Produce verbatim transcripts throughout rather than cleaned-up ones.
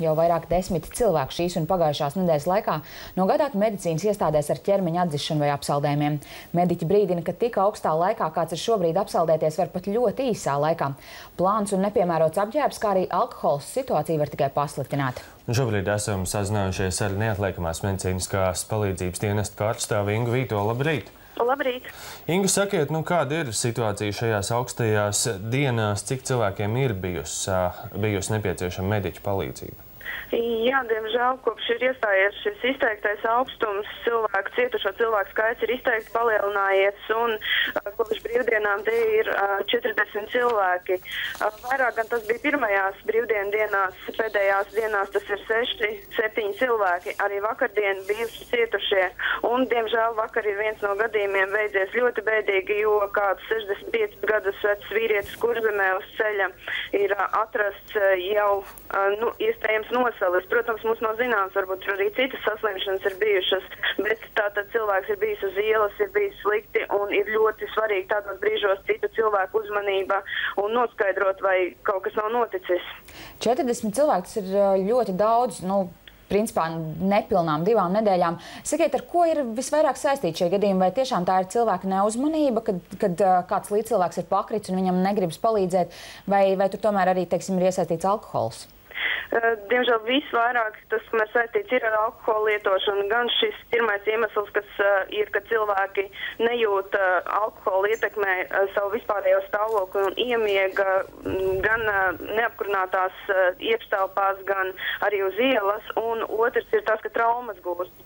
Jau vairāk desmit cilvēku šīs un pagājušās nedēļas laikā nogādāti medicīnas iestādēs ar ķermeņa atdzišanu vai apsaldējumiem. Mediķi brīdina, ka tik augstā laikā, kāds ir šobrīd, apsaldēties var pat ļoti īsā laikā. Plāns un nepiemērots apģērbs, kā arī alkohols situāciju var tikai pasliktināt. Un šobrīd esam sazinājušies ar neatliekamās medicīniskās palīdzības dienesta pārstāvi Ingu Vītolu. Labrīt! Labrīt! Ingu, sakiet, nu kāda ir situācija šajās augstajās dienās, cik cilvēkiem ir bijusi, bijusi nepieciešama mediķu palīdzība? Jā, diemžēl, kopš ir iestājies šis izteiktais augstums, cilvēku, cietušo cilvēku skaits ir izteikti palielinājies, un uh, kopš brīvdienām tie ir uh, četrdesmit cilvēki. Uh, vairāk gan tas bija pirmajās brīvdienu dienās, pēdējās dienās tas ir seši, septiņi cilvēki, arī vakardien bijuši cietušie, un, diemžēl, vakar ir viens no gadījumiem beidzies ļoti bēdīgi, jo kāds sešdesmit piecus gadus vecs vīrietis Kurzemē uz ceļa ir uh, atrasts uh, jau, uh, nu, iespējams nosalis. Protams, mums nav zināms, varbūt arī citas saslimšanas ir bijušas, bet tātad cilvēks ir bijis uz ielas, ir bijis slikti, un ir ļoti svarīgi tādos brīžos citu cilvēku uzmanība un noskaidrot, vai kaut kas nav noticis. četrdesmit cilvēki, tas ir ļoti daudz, nu, principā nepilnām divām nedēļām. Sakiet, ar ko ir visvairāk saistīti šie gadījumi? Vai tiešām tā ir cilvēka neuzmanība, kad, kad kāds līdzcilvēks ir pakrits un viņam negribas palīdzēt, vai, vai tur tomēr arī, teiksim, ir iesaistīts alkohols? Diemžēl visvairāk tas, kas saistīts ir ar alkohola lietošanu, gan šis pirmais iemesls, kas uh, ir, ka cilvēki nejūt uh, alkohola ietekmē uh, savu vispārējo stāvokli un iemiega gan uh, neapkurinātās uh, iekštelpās, gan arī uz ielas, un otrs ir tas, ka traumas gūst.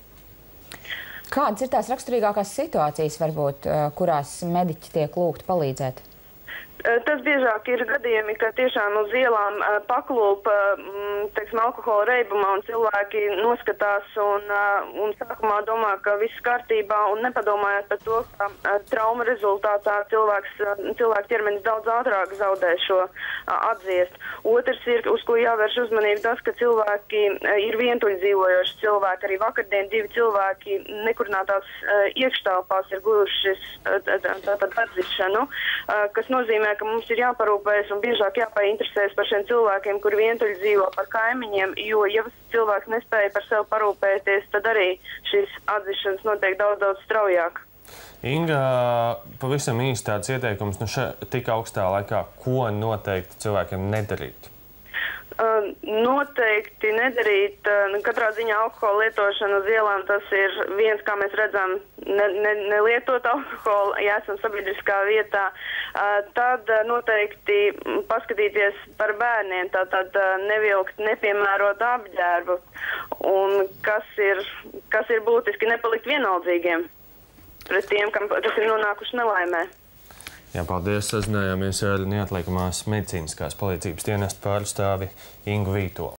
Kādas ir tās raksturīgākās situācijas, varbūt, uh, kurās mediķi tiek lūgti palīdzēt? Tas biežāk ir gadījumi, ka tiešām uz ielām uh, paklūpa um, teiksim, alkohola reibumā un cilvēki noskatās un, uh, un sākumā domā, ka viss kārtībā un nepadomājot par to, ka uh, trauma rezultātā cilvēks, uh, cilvēku ķermenis daudz ātrāk zaudē šo uh, atdziest. Otrs ir, uz ko jāvērš uzmanība, tas, ka cilvēki uh, ir vientuļi dzīvojoši cilvēki. Arī vakardien divi cilvēki nekurinātās uh, iekštelpās ir guvuši uh, tātad atdzišanu, uh, kas nozīmē, ka mums ir jāparūpējas un biežāk jāpainteresēs par šiem cilvēkiem, kuri vientuļi dzīvo, par kaimiņiem, jo, ja cilvēks nespēja par sevi parūpēties, tad arī šīs atdzišanas notiek daudz, daudz straujāk. Inga, pavisam īsti tāds ieteikums, nu še, tik augstā laikā, ko noteikti cilvēkiem nedarīt? Uh, noteikti nedarīt. Uh, katrā ziņā alkohola lietošana uz ielām, tas ir viens, kā mēs redzam, ne, ne, nelietot alkoholu, ja esam sabiedriskā vietā. Uh, tad uh, noteikti paskatīties par bērniem, tātad uh, nevilkt nepiemērot apģērbu. Un kas ir, kas ir būtiski, nepalikt vienaldzīgiem pret tiem, kam, kas ir nonākuši nelaimē. Jā, paldies. Sazinājāmies ar neatliekamās medicīniskās palīdzības dienesta pārstāvi Ingu Vītolu.